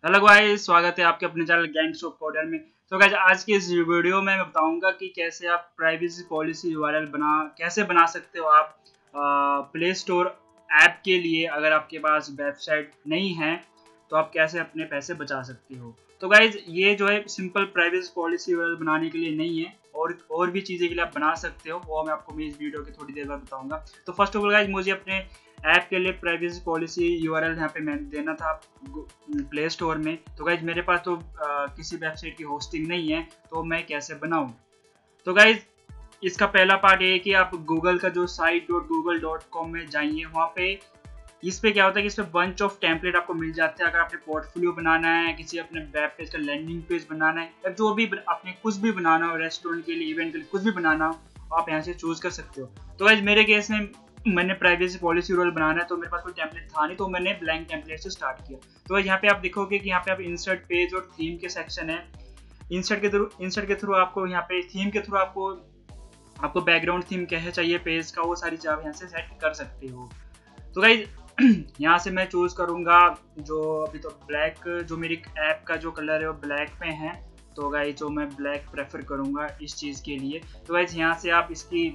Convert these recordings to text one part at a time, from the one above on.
Hello guys, स्वागत है आपके अपने चैनल गैंग्स ऑफ कोडर में। तो गाइस आज की इस वीडियो में मैं बताऊंगा कि कैसे आप प्राइवेसी पॉलिसी यूआरएल कैसे बना सकते हो आप प्ले स्टोर ऐप के लिए। अगर आपके पास वेबसाइट नहीं है तो आप कैसे अपने पैसे बचा सकते हो। तो गाइज ये जो है सिंपल प्राइवेसी पॉलिसी यूआरएल बनाने के लिए नहीं है, और भी चीज़ें के लिए आप बना सकते हो, वो मैं आपको इस वीडियो के थोड़ी देर बाद बताऊंगा। तो फर्स्ट ऑफ ऑल गाइज मुझे अपने ऐप के लिए प्राइवेसी पॉलिसी यूआरएल यहाँ पे मैं देना था प्ले स्टोर में। तो गाइज मेरे पास तो किसी वेबसाइट की होस्टिंग नहीं है, तो मैं कैसे बनाऊं। तो गाइज इसका पहला पार्ट ये है कि आप गूगल का जो site.google.com में जाइए। वहाँ पे इस पे क्या होता है कि इस पे बंच ऑफ टेम्पलेट आपको मिल जाते हैं। अगर आपने पोर्टफोलियो बनाना है, किसी अपने वेब पेज का लैंडिंग पेज बनाना है, या जो भी आपने कुछ भी बनाना हो, रेस्टोरेंट के लिए, इवेंट के लिए कुछ भी बनाना हो, आप यहाँ से चूज कर सकते हो। तो गाइज मेरे केस में मैंने प्राइवेसी पॉलिसी रोल बनाना है, तो मेरे पास कोई टेम्पलेट था नहीं, तो मैंने ब्लैंक टेम्पलेट से स्टार्ट किया। तो यहाँ पे आप देखोगे कि यहाँ पे आप इंसर्ट पेज और थीम के सेक्शन है। इंसर्ट के थ्रू आपको यहाँ पे थीम के थ्रू आपको बैकग्राउंड थीम क्या चाहिए पेज का, वो सारी चीज़ आप यहाँ से सेट कर सकते हो। तो गाइज यहाँ से मैं चूज करूंगा जो अभी तो ब्लैक, जो मेरी ऐप का जो कलर है वो ब्लैक में है। तो गाइज जो मैं ब्लैक प्रेफर करूंगा इस चीज़ के लिए। तो गाइज यहाँ से आप इसकी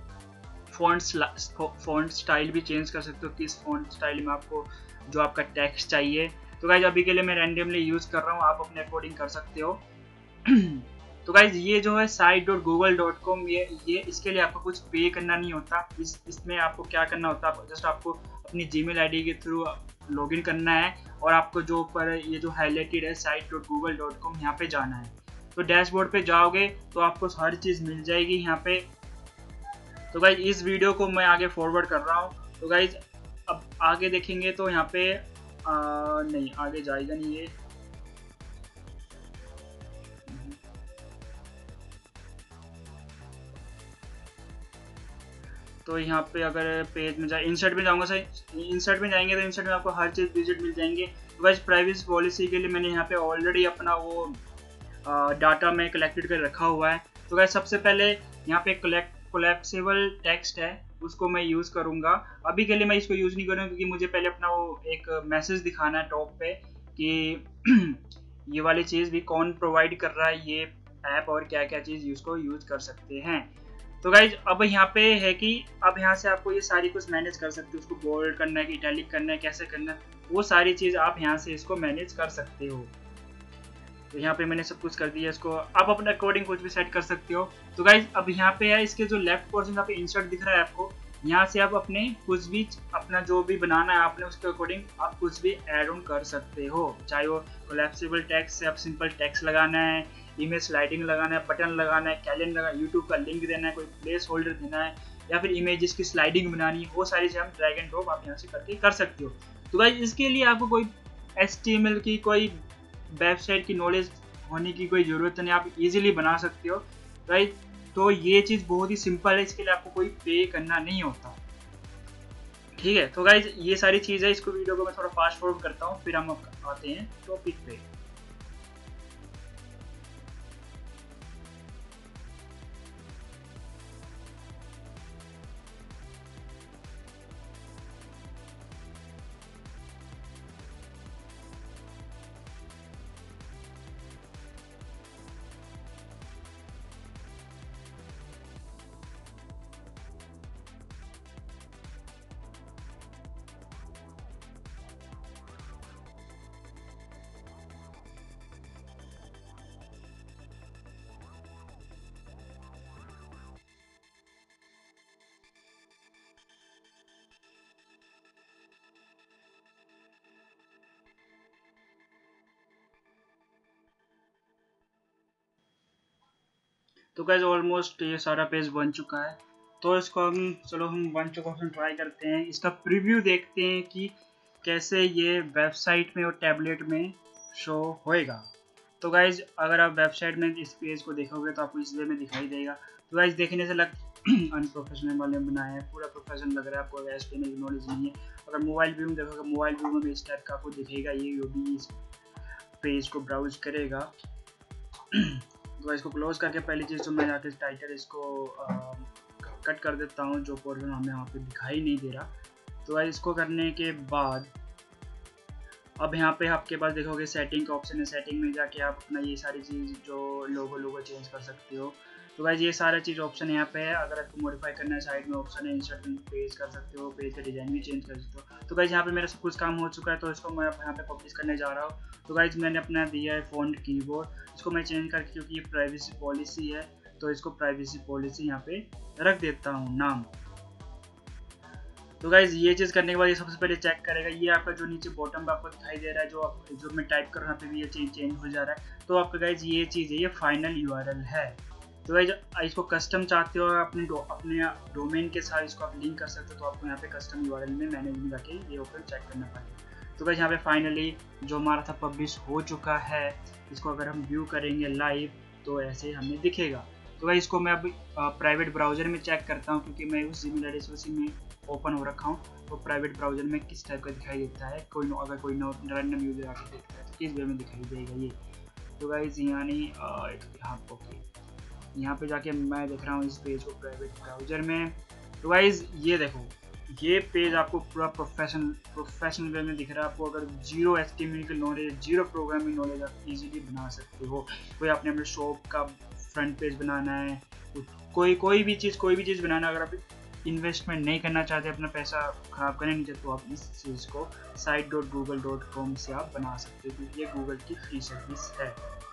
फॉन्ट स्टाइल भी चेंज कर सकते हो, किस फॉन्ट स्टाइल में आपको जो आपका टेक्स्ट चाहिए। तो गाइज अभी के लिए मैं रैंडमली यूज़ कर रहा हूँ, आप अपने अकॉर्डिंग कर सकते हो। तो गाइज ये जो है site.google.com, ये इसके लिए आपको कुछ पे करना नहीं होता। इसमें आपको क्या करना होता है, जस्ट आपको अपनी जीमेल आईडी के थ्रू लॉगिन करना है, और आपको जो ऊपर ये जो हाईलाइटेड है site.google.com, यहाँ पे जाना है। तो डैशबोर्ड पे जाओगे तो आपको सारी चीज़ मिल जाएगी यहाँ पे। तो गाइज इस वीडियो को मैं आगे फॉरवर्ड कर रहा हूँ। तो गाइज अब आगे देखेंगे तो यहाँ पे नहीं आगे जाएगा नहीं ये। तो यहाँ पे अगर पेज में जाए, इंसर्ट में जाऊंगा सर, इंसर्ट में जाएंगे तो इंसर्ट में आपको हर चीज़ विजिट मिल जाएंगे। तो गाइज प्राइवेसी पॉलिसी के लिए मैंने यहाँ पे ऑलरेडी अपना वो डाटा में कलेक्टेड कर रखा हुआ है। तो गाइज सबसे पहले यहाँ पे कोलैप्सिबल टेक्स्ट है, उसको मैं यूज़ करूँगा। अभी के लिए मैं इसको यूज़ नहीं करूँगा क्योंकि मुझे पहले अपना वो एक मैसेज दिखाना है टॉप पे कि ये वाली चीज़ भी कौन प्रोवाइड कर रहा है ये ऐप, और क्या क्या चीज़ उसको यूज़ कर सकते हैं। तो गाइज अब यहाँ पे है कि अब यहाँ से आपको ये सारी कुछ मैनेज कर सकते हो, उसको बोल्ड करना है कि इटैलिक करना है, कैसे करना है, वो सारी चीज़ आप यहाँ से इसको मैनेज कर सकते हो। तो यहाँ पे मैंने सब कुछ कर दिया, इसको आप अपने अकॉर्डिंग कुछ भी सेट कर सकते हो। तो गाइज अब यहाँ पे है, इसके जो लेफ्ट पोर्शन यहाँ पे इंसर्ट दिख रहा है आपको, यहाँ से आप अपने कुछ भी अपना जो भी बनाना है आपने उसके अकॉर्डिंग आप कुछ भी ऐड ऑन कर सकते हो। चाहे वो कोलैप्सिबल टेक्स्ट से आप सिंपल टेक्स्ट लगाना है, इमेज स्लाइडिंग लगाना है, बटन लगाना है, कैलेंडर लगाना, यूट्यूब का लिंक देना है, कोई प्लेस होल्डर देना है, या फिर इमेजेस की स्लाइडिंग बनानी है, वो सारी चीज़ हम ड्रैग एंड ड्रॉप आप यहाँ से करके कर सकते हो। तो गाइज इसके लिए आपको कोई HTML की कोई वेबसाइट की नॉलेज होने की कोई ज़रूरत नहीं, आप इजीली बना सकते हो। राइट, तो ये चीज़ बहुत ही सिंपल है, इसके लिए आपको कोई पे करना नहीं होता। ठीक है, तो गाइज ये सारी चीज़ है। इसको वीडियो को मैं थोड़ा फास्ट फॉरवर्ड करता हूँ, फिर हम आते हैं टॉपिक पे। तो गाइज ऑलमोस्ट ये सारा पेज बन चुका है। तो इसको हम बन चुका है, ट्राई करते हैं, इसका प्रीव्यू देखते हैं कि कैसे ये वेबसाइट में और टैबलेट में शो होएगा। तो गाइज अगर आप वेबसाइट में इस पेज को देखोगे तो आपको इस वे में दिखाई देगा। तो गाइज देखने से अनप्रोफेशनल वाले बनाया है, पूरा प्रोफेशनल लग रहा है, आपको HTML की नॉलेज नहीं है। अगर मोबाइल व्यू में देखोगे, मोबाइल व्यू में इस टाइप का आपको दिखेगा, ये भी इस पेज को ब्राउज करेगा। तो इसको क्लोज करके पहली चीज़ तो मैं जाके टाइटल इसको कट कर देता हूँ, जो पोर्शन हमें वहाँ पे दिखाई नहीं दे रहा। तो इसको करने के बाद अब यहाँ पे आपके पास देखोगे सेटिंग का ऑप्शन है, सेटिंग में जाके आप अपना ये सारी चीज़ जो लोगो चेंज कर सकते हो। तो गाइज ये सारा चीज़ ऑप्शन यहाँ पे है। अगर आपको मॉडिफाई करना है साइड में ऑप्शन है, इंसर्ट पेज कर सकते हो, पेज का डिज़ाइन भी चेंज कर सकते हो। तो गाइज यहाँ पे मेरा सब कुछ काम हो चुका है, तो इसको मैं यहाँ पे पब्लिश करने जा रहा हूँ। तो गाइज मैंने अपना दिया है फ़ॉन्ट कीबोर्ड, इसको मैं चेंज करके, क्योंकि ये प्राइवेसी पॉलिसी है तो इसको प्राइवेसी पॉलिसी यहाँ पे रख देता हूँ नाम। तो गाइज ये चीज़ करने के बाद ये सबसे पहले चेक करेगा, ये आपका जो नीचे बॉटम पे आपको दिखाई दे रहा है, जो मैं टाइप कर रहा हूँ यहाँ पे भी ये चेंज हो जा रहा है। तो आपका गाइज ये चीज़ है, ये फाइनल यूआरएल है। तो गाइज इसको कस्टम चाहते हो अपने डोमेन के साथ इसको आप लिंक कर सकते हो, तो आपको यहाँ पे कस्टम यूआरएल में मैनेज में जाके ये ऑप्शन चेक करना पड़ेगा। तो गाइज यहाँ पे फाइनली जो हमारा था पब्लिश हो चुका है। इसको अगर हम व्यू करेंगे लाइव तो ऐसे हमें दिखेगा। तो गाइज इसको मैं अब प्राइवेट ब्राउजर में चेक करता हूँ, क्योंकि मैं उस जीमेल एड्रेस उसी में ओपन हो रखा हूँ। तो प्राइवेट ब्राउजर में किस टाइप का दिखाई देता है, अगर कोई रैंडम यूजर आके देखता है तो किस वे में दिखाई देगा ये। तो गाइज यहाँ पे जाके मैं देख रहा हूँ इस पेज को प्राइवेट ब्राउजर में। तो गाइज ये देखो, ये पेज आपको पूरा प्रोफेशनल वे में दिख रहा है। आपको अगर जीरो HTML की नॉलेज, जीरो प्रोग्रामिंग नॉलेज, आप इजीली बना सकते हो। कोई आपने अपने शॉप का फ्रंट पेज बनाना है, कोई भी चीज़ बनाना, अगर आप इन्वेस्टमेंट नहीं करना चाहते, अपना पैसा ख़राब करना नहीं चाहते, तो आप इस चीज़ को site.google.com से आप बना सकते हो, क्योंकि ये गूगल की फ्री सर्विस है।